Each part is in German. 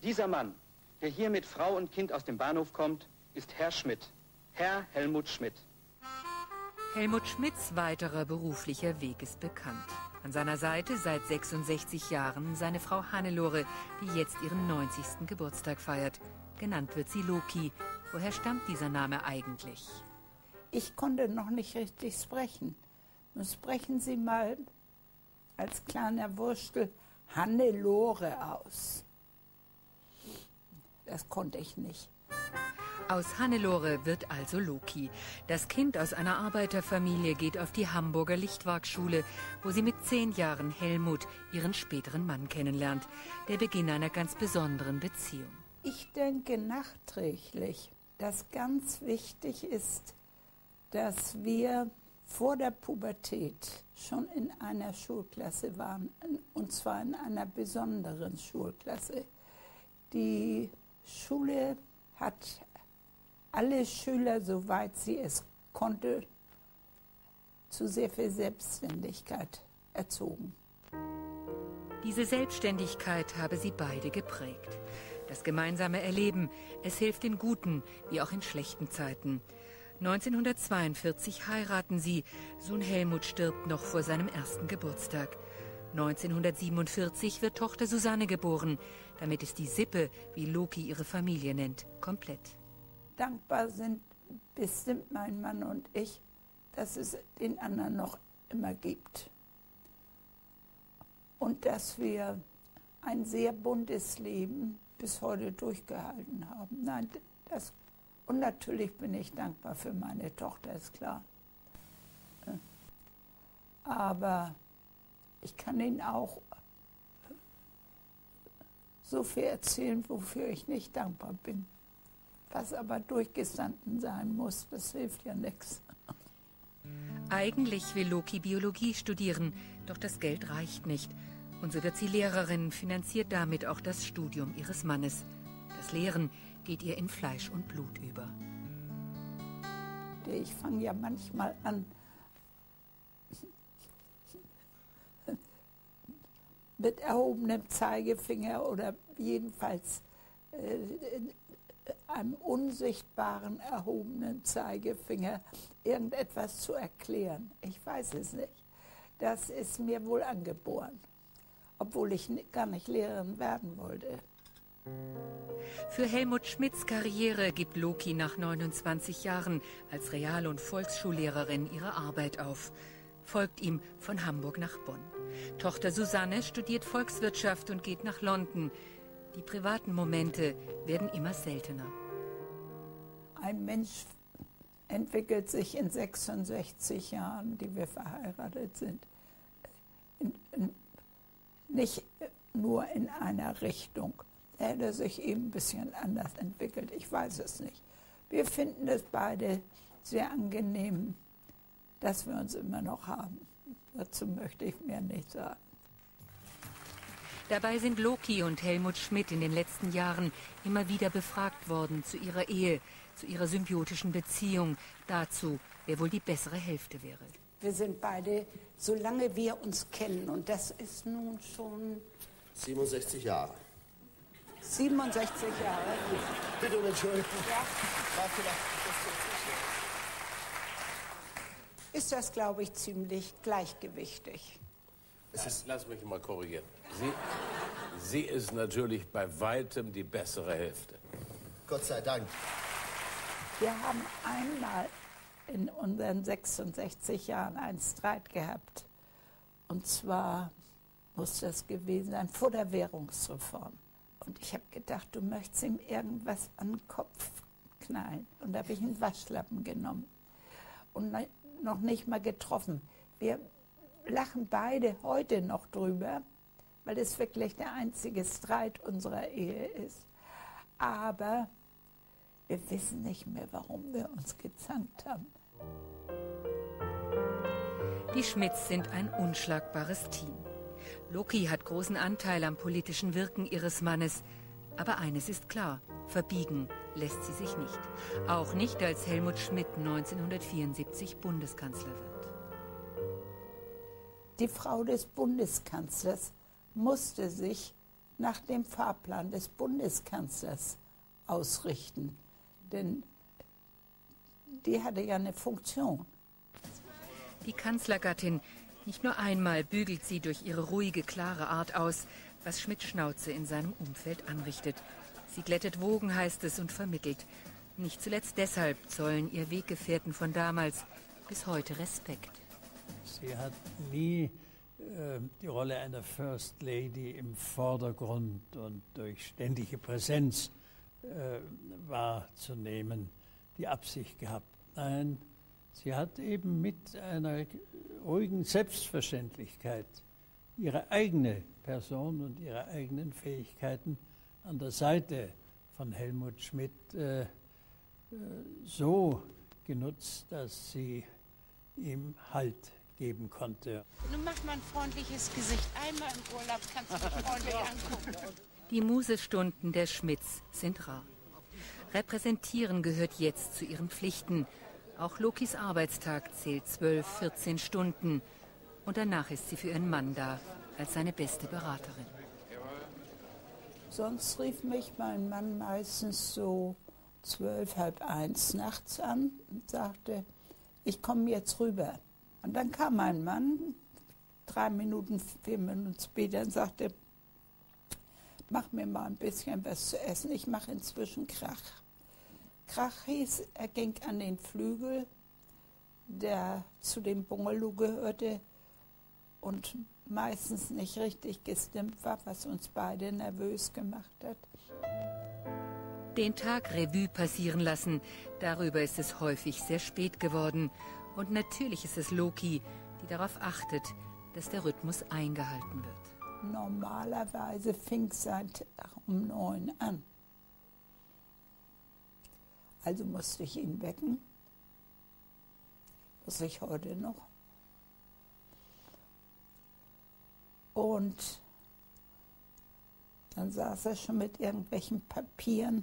Dieser Mann, der hier mit Frau und Kind aus dem Bahnhof kommt, ist Herr Schmidt. Herr Helmut Schmidt. Helmut Schmidts weiterer beruflicher Weg ist bekannt. An seiner Seite seit 66 Jahren seine Frau Hannelore, die jetzt ihren 90. Geburtstag feiert. Genannt wird sie Loki. Woher stammt dieser Name eigentlich? Ich konnte noch nicht richtig sprechen. Nun sprechen Sie mal als kleiner Wurstel Hannelore aus. Das konnte ich nicht. Aus Hannelore wird also Loki. Das Kind aus einer Arbeiterfamilie geht auf die Hamburger Lichtwarkschule, wo sie mit 10 Jahren Helmut, ihren späteren Mann, kennenlernt. Der Beginn einer ganz besonderen Beziehung. Ich denke nachträglich, dass ganz wichtig ist, dass wir vor der Pubertät schon in einer Schulklasse waren, und zwar in einer besonderen Schulklasse. Die Schule hat alle Schüler, soweit sie es konnte, zu sehr viel Selbstständigkeit erzogen. Diese Selbstständigkeit habe sie beide geprägt. Das gemeinsame Erleben, es hilft in guten wie auch in schlechten Zeiten. 1942 heiraten sie, Sohn Helmut stirbt noch vor seinem ersten Geburtstag. 1947 wird Tochter Susanne geboren. Damit ist die Sippe, wie Loki ihre Familie nennt, komplett. Dankbar sind bestimmt mein Mann und ich, dass es den anderen noch immer gibt. Und dass wir ein sehr buntes Leben bis heute durchgehalten haben. Nein, und natürlich bin ich dankbar für meine Tochter, ist klar. Aber ich kann Ihnen auch so viel erzählen, wofür ich nicht dankbar bin. Was aber durchgestanden sein muss, das hilft ja nichts. Eigentlich will Loki Biologie studieren, doch das Geld reicht nicht. Und so wird sie Lehrerin, finanziert damit auch das Studium ihres Mannes. Das Lehren geht ihr in Fleisch und Blut über. Ich fange ja manchmal an, mit erhobenem Zeigefinger oder jedenfalls einem unsichtbaren erhobenen Zeigefinger irgendetwas zu erklären. Ich weiß es nicht. Das ist mir wohl angeboren, obwohl ich gar nicht Lehrerin werden wollte. Für Helmut Schmidts Karriere gibt Loki nach 29 Jahren als Real- und Volksschullehrerin ihre Arbeit auf. Folgt ihm von Hamburg nach Bonn. Tochter Susanne studiert Volkswirtschaft und geht nach London. Die privaten Momente werden immer seltener. Ein Mensch entwickelt sich in 66 Jahren, die wir verheiratet sind, nicht nur in einer Richtung. Er hätte sich eben ein bisschen anders entwickelt, ich weiß es nicht. Wir finden es beide sehr angenehm, dass wir uns immer noch haben. Dazu möchte ich mehr nicht sagen. Dabei sind Loki und Helmut Schmidt in den letzten Jahren immer wieder befragt worden zu ihrer Ehe, zu ihrer symbiotischen Beziehung, dazu, wer wohl die bessere Hälfte wäre. Wir sind beide, solange wir uns kennen, und das ist nun schon 67 Jahre. 67 Jahre. Bitte um Entschuldigung. Ja. Ist das, glaube ich, ziemlich gleichgewichtig. Lass mich mal korrigieren. Sie ist natürlich bei weitem die bessere Hälfte. Gott sei Dank. Wir haben einmal in unseren 66 Jahren einen Streit gehabt. Und zwar muss das gewesen sein vor der Währungsreform. Und ich habe gedacht, du möchtest ihm irgendwas an den Kopf knallen. Und da habe ich einen Waschlappen genommen und noch nicht mal getroffen. Wir lachen beide heute noch drüber, weil es wirklich der einzige Streit unserer Ehe ist. Aber wir wissen nicht mehr, warum wir uns gezankt haben. Die Schmidts sind ein unschlagbares Team. Loki hat großen Anteil am politischen Wirken ihres Mannes. Aber eines ist klar, verbiegen lässt sie sich nicht. Auch nicht, als Helmut Schmidt 1974 Bundeskanzler wird. Die Frau des Bundeskanzlers musste sich nach dem Fahrplan des Bundeskanzlers ausrichten. Denn die hatte ja eine Funktion. Die Kanzlergattin, nicht nur einmal bügelt sie durch ihre ruhige, klare Art aus, was Schmidt-Schnauze in seinem Umfeld anrichtet. Sie glättet Wogen, heißt es, und vermittelt. Nicht zuletzt deshalb zollen ihr Weggefährten von damals bis heute Respekt. Sie hat nie die Rolle einer First Lady im Vordergrund und durch ständige Präsenz wahrzunehmen, die Absicht gehabt. Nein, sie hat eben mit einer ruhigen Selbstverständlichkeit ihre eigene Person und ihre eigenen Fähigkeiten an der Seite von Helmut Schmidt so genutzt, dass sie ihm Halt geben konnte. Nun mach mal ein freundliches Gesicht. Einmal im Urlaub kannst du mich freundlich angucken. Die Musestunden der Schmidts sind rar. Repräsentieren gehört jetzt zu ihren Pflichten. Auch Lokis Arbeitstag zählt 12, 14 Stunden. Und danach ist sie für ihren Mann da, als seine beste Beraterin. Sonst rief mich mein Mann meistens so 12, halb 1 nachts an und sagte, ich komme jetzt rüber. Und dann kam mein Mann 3 Minuten, 4 Minuten später und sagte, mach mir mal ein bisschen was zu essen, ich mache inzwischen Krach. Krach hieß, er ging an den Flügel, der zu dem Bungalow gehörte und meistens nicht richtig gestimmt war, was uns beide nervös gemacht hat. Den Tag Revue passieren lassen, darüber ist es häufig sehr spät geworden. Und natürlich ist es Loki, die darauf achtet, dass der Rhythmus eingehalten wird. Normalerweise fing es seit um 9 an. Also musste ich ihn wecken. Muss ich heute noch. Und dann saß er schon mit irgendwelchen Papieren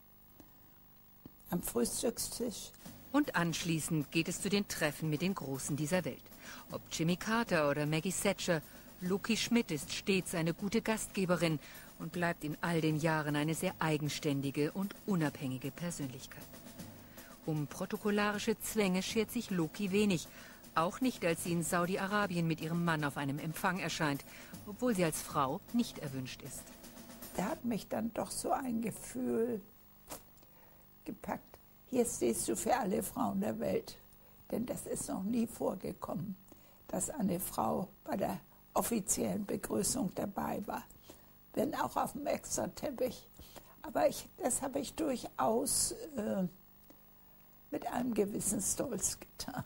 am Frühstückstisch. Und anschließend geht es zu den Treffen mit den Großen dieser Welt. Ob Jimmy Carter oder Maggie Thatcher, Loki Schmidt ist stets eine gute Gastgeberin und bleibt in all den Jahren eine sehr eigenständige und unabhängige Persönlichkeit. Um protokollarische Zwänge schert sich Loki wenig, auch nicht, als sie in Saudi-Arabien mit ihrem Mann auf einem Empfang erscheint, obwohl sie als Frau nicht erwünscht ist. Da hat mich dann doch so ein Gefühl gepackt. Hier stehst du für alle Frauen der Welt. Denn das ist noch nie vorgekommen, dass eine Frau bei der offiziellen Begrüßung dabei war. Wenn auch auf dem Extrateppich. Aber das habe ich durchaus mit einem gewissen Stolz getan.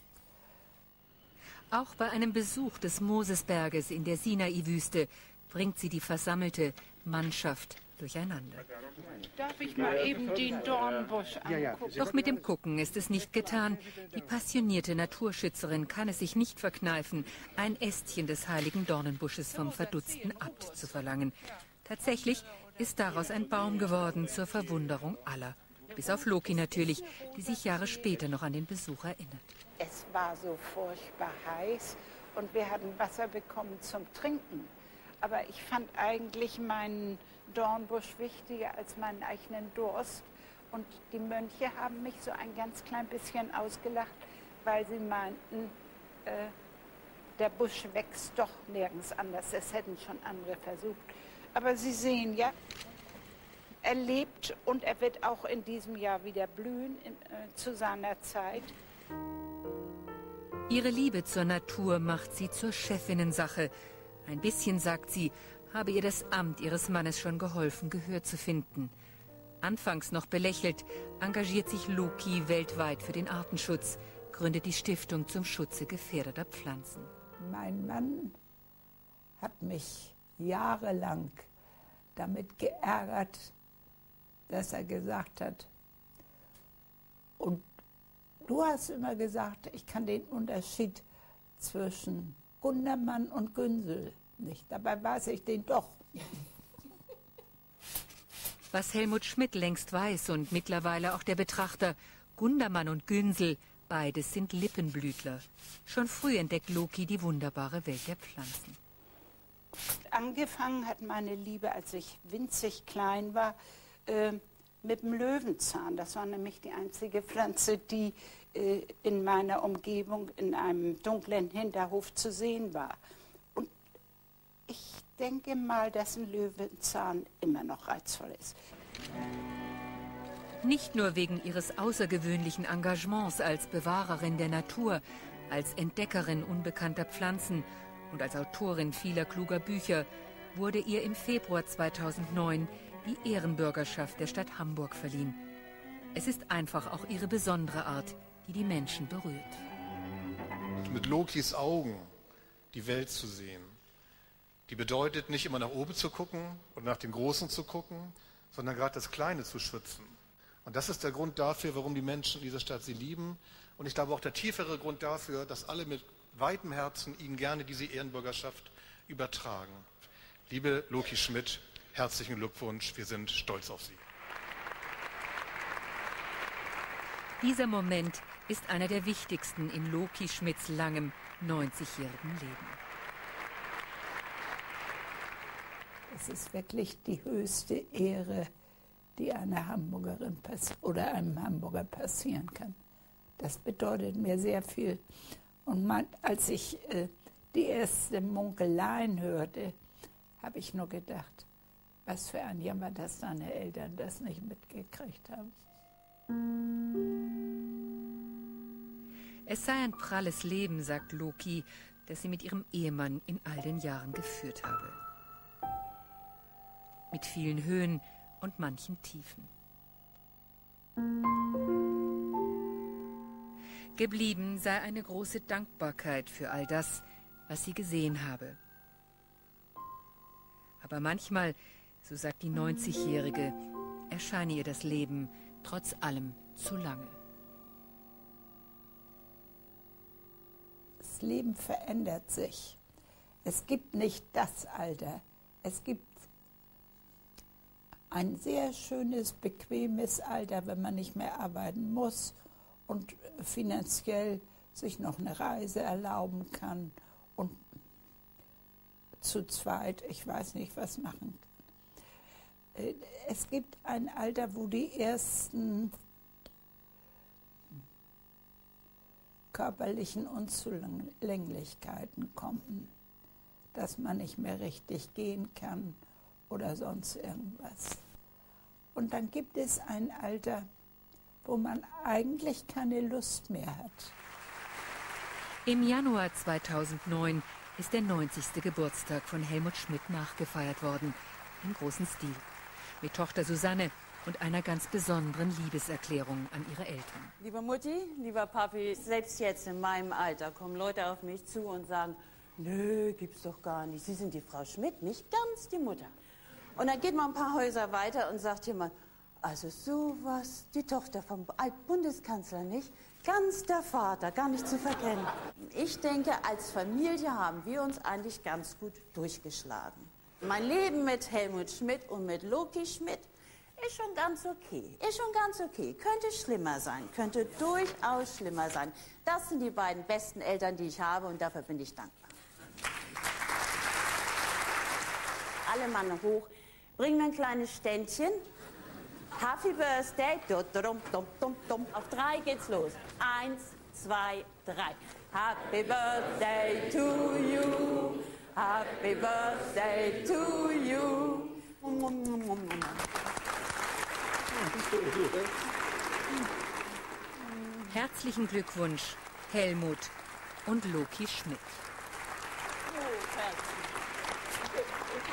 Auch bei einem Besuch des Mosesberges in der Sinai-Wüste bringt sie die versammelte Mannschaft durcheinander. Darf ich mal eben den Dornbusch angucken? Doch mit dem Gucken ist es nicht getan. Die passionierte Naturschützerin kann es sich nicht verkneifen, ein Ästchen des heiligen Dornenbusches vom verdutzten Abt zu verlangen. Tatsächlich ist daraus ein Baum geworden, zur Verwunderung aller. Bis auf Loki natürlich, die sich Jahre später noch an den Besuch erinnert. Es war so furchtbar heiß und wir hatten Wasser bekommen zum Trinken. Aber ich fand eigentlich meinen Dornbusch wichtiger als meinen eigenen Durst. Und die Mönche haben mich so ein ganz klein bisschen ausgelacht, weil sie meinten, der Busch wächst doch nirgends anders. Es hätten schon andere versucht. Aber Sie sehen ja, er lebt und er wird auch in diesem Jahr wieder blühen zu seiner Zeit. Ihre Liebe zur Natur macht sie zur Chefinnensache. Ein bisschen, sagt sie, habe ihr das Amt ihres Mannes schon geholfen, Gehör zu finden. Anfangs noch belächelt, engagiert sich Loki weltweit für den Artenschutz, gründet die Stiftung zum Schutze gefährdeter Pflanzen. Mein Mann hat mich jahrelang damit geärgert, dass er gesagt hat, und du hast immer gesagt, ich kann den Unterschied zwischen Gundermann und Günsel nicht. Dabei weiß ich den doch. Was Helmut Schmidt längst weiß und mittlerweile auch der Betrachter, Gundermann und Günsel, beides sind Lippenblütler. Schon früh entdeckt Loki die wunderbare Welt der Pflanzen. Angefangen hat meine Liebe, als ich winzig klein war, mit dem Löwenzahn. Das war nämlich die einzige Pflanze, die in meiner Umgebung in einem dunklen Hinterhof zu sehen war. Und ich denke mal, dass ein Löwenzahn immer noch reizvoll ist. Nicht nur wegen ihres außergewöhnlichen Engagements als Bewahrerin der Natur, als Entdeckerin unbekannter Pflanzen und als Autorin vieler kluger Bücher wurde ihr im Februar 2009 die Ehrenbürgerschaft der Stadt Hamburg verliehen. Es ist einfach auch ihre besondere Art, die die Menschen berührt. Mit Lokis Augen die Welt zu sehen, die bedeutet nicht immer nach oben zu gucken und nach dem Großen zu gucken, sondern gerade das Kleine zu schützen. Und das ist der Grund dafür, warum die Menschen in dieser Stadt sie lieben. Und ich glaube auch der tiefere Grund dafür, dass alle mit weitem Herzen Ihnen gerne diese Ehrenbürgerschaft übertragen. Liebe Loki Schmidt, herzlichen Glückwunsch, wir sind stolz auf Sie. Dieser Moment ist einer der wichtigsten in Loki Schmidts langem 90-jährigen Leben. Es ist wirklich die höchste Ehre, die einer Hamburgerin oder einem Hamburger passieren kann. Das bedeutet mir sehr viel. Und als ich die ersten Munkeleien hörte, habe ich nur gedacht, was für ein Jammer, dass deine Eltern das nicht mitgekriegt haben. Es sei ein pralles Leben, sagt Loki, das sie mit ihrem Ehemann in all den Jahren geführt habe. Mit vielen Höhen und manchen Tiefen. Geblieben sei eine große Dankbarkeit für all das, was sie gesehen habe. Aber manchmal, so sagt die 90-Jährige, erscheine ihr das Leben trotz allem zu lange. Das Leben verändert sich. Es gibt nicht das Alter. Es gibt ein sehr schönes, bequemes Alter, wenn man nicht mehr arbeiten muss und finanziell sich noch eine Reise erlauben kann und zu zweit, ich weiß nicht, was machen kann. Es gibt ein Alter, wo die ersten körperlichen Unzulänglichkeiten kommen, dass man nicht mehr richtig gehen kann oder sonst irgendwas. Und dann gibt es ein Alter, wo man eigentlich keine Lust mehr hat. Im Januar 2009 ist der 90. Geburtstag von Helmut Schmidt nachgefeiert worden, im großen Stil, mit Tochter Susanne und einer ganz besonderen Liebeserklärung an ihre Eltern. Liebe Mutti, lieber Papi, selbst jetzt in meinem Alter kommen Leute auf mich zu und sagen, nö, gibt's doch gar nicht, Sie sind die Frau Schmidt, nicht ganz die Mutter. Und dann geht man ein paar Häuser weiter und sagt jemand, also sowas, die Tochter vom Altbundeskanzler nicht, ganz der Vater, gar nicht zu verkennen. Ich denke, als Familie haben wir uns eigentlich ganz gut durchgeschlagen. Mein Leben mit Helmut Schmidt und mit Loki Schmidt ist schon ganz okay. Ist schon ganz okay. Könnte schlimmer sein, könnte durchaus schlimmer sein. Das sind die beiden besten Eltern, die ich habe und dafür bin ich dankbar. Alle Mann hoch, bringen ein kleines Ständchen. Happy Birthday. Auf 3 geht's los. 1, 2, 3. Happy Birthday to you. Happy Birthday to you. Herzlichen Glückwunsch, Helmut und Loki Schmidt. Oh,